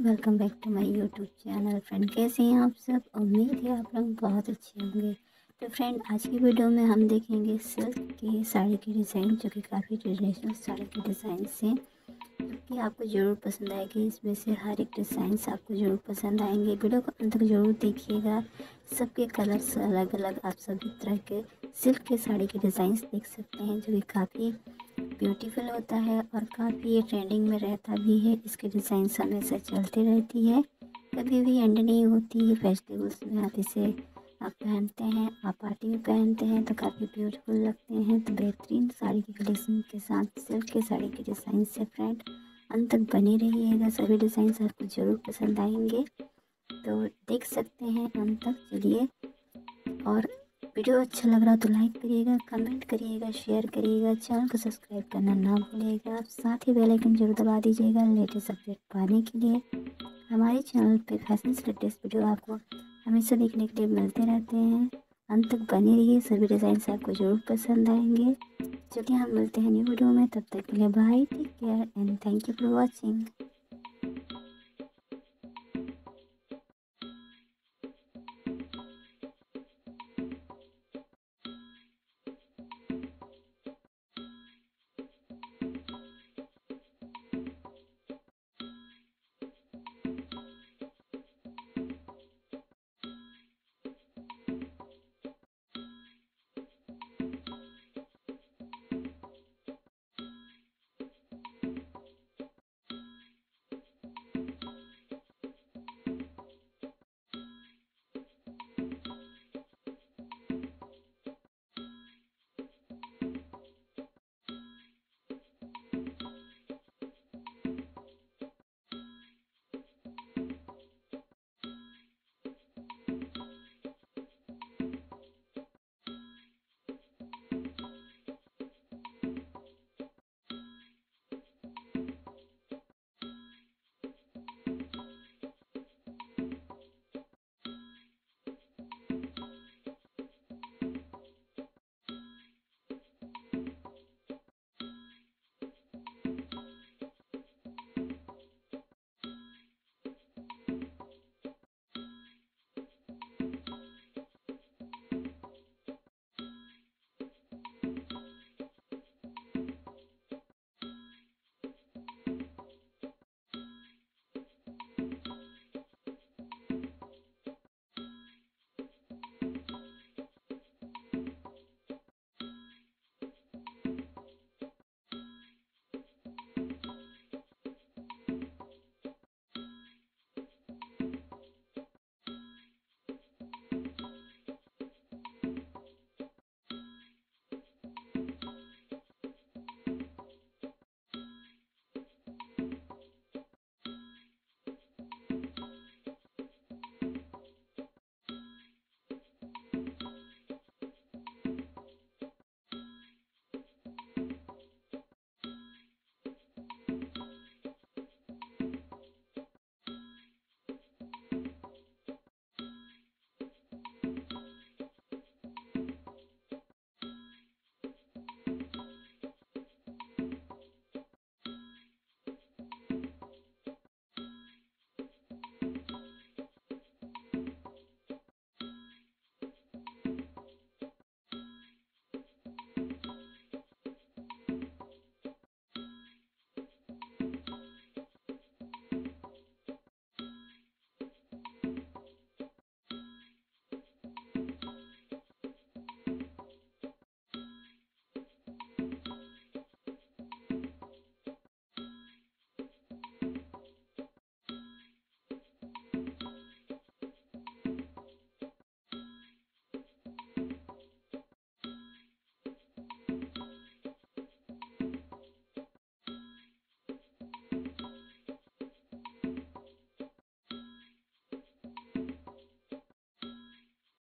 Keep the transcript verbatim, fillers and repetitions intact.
Welcome back to my YouTube channel. Friend, कैसे हैं आप सब? उम्मीद है आप लोग बहुत अच्छे होंगे। तो फ्रेंड, आज की वीडियो में हम देखेंगे सिल्क की साड़ी की डिज़ाइन, जो कि काफ़ी ट्रेडिशनल साड़ी के डिज़ाइन से, जो कि आपको ज़रूर पसंद आएगी। इसमें से हर एक डिज़ाइन आपको ज़रूर पसंद आएंगे। वीडियो को अंत तक ज़रूर देखिएगा। सबके कलर्स अलग अलग, आप सभी तरह के सिल्क के साड़ी के डिज़ाइंस देख सकते हैं, जो कि काफ़ी ब्यूटीफुल होता है और काफ़ी ये ट्रेंडिंग में रहता भी है। इसके डिज़ाइन हमेशा चलती रहती है, कभी भी एंड नहीं होती है। फेस्टिवल्स में आप इसे आप पहनते हैं, आप पार्टी में पहनते हैं तो काफ़ी ब्यूटीफुल लगते हैं। तो बेहतरीन साड़ी की कलेक्शन के साथ सिल्क के साड़ी के डिज़ाइन से फ्रेंड अंत तक बने रहिएगा। सभी डिज़ाइन आपको ज़रूर पसंद आएंगे, तो देख सकते हैं अंत तक। चलिए, और वीडियो अच्छा लग रहा तो लाइक करिएगा, कमेंट करिएगा, शेयर करिएगा, चैनल को सब्सक्राइब करना ना भूलिएगा। साथ ही बेल आइकन जरूर दबा दीजिएगा लेटेस्ट अपडेट पाने के लिए। हमारे चैनल पे फैशन से लेटेस्ट वीडियो आपको हमेशा देखने के लिए मिलते रहते हैं। अंत तक बने रहिए, सभी डिज़ाइन आपको ज़रूर पसंद आएंगे। चलिए, हम मिलते हैं न्यू वीडियो में। तब तक के लिए bye, take care and thank you for watching.